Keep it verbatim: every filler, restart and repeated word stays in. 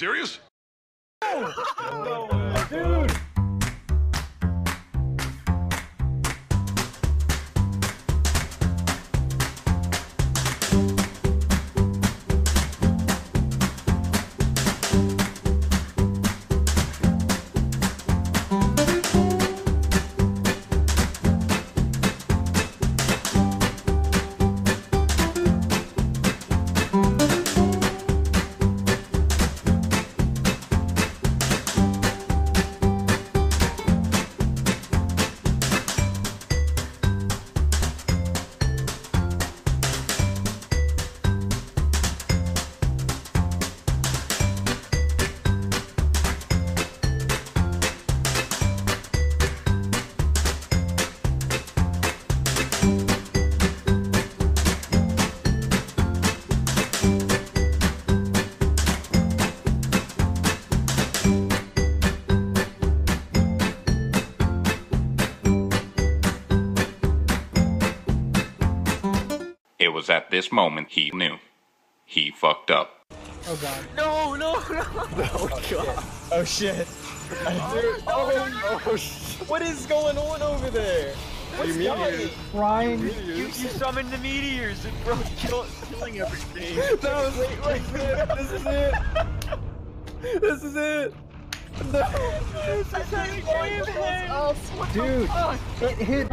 serious? No way, dude. It was at this moment he knew. He fucked up. Oh god. No, no, no. Oh god. Oh shit. Dude, oh, oh shit. What is going on over there? What's going? Ryan, You, you summoned the meteors and bro, kill, killing everything. No, wait, wait, wait, this is it. This is it. No. This is how you game ends. dude, it hit.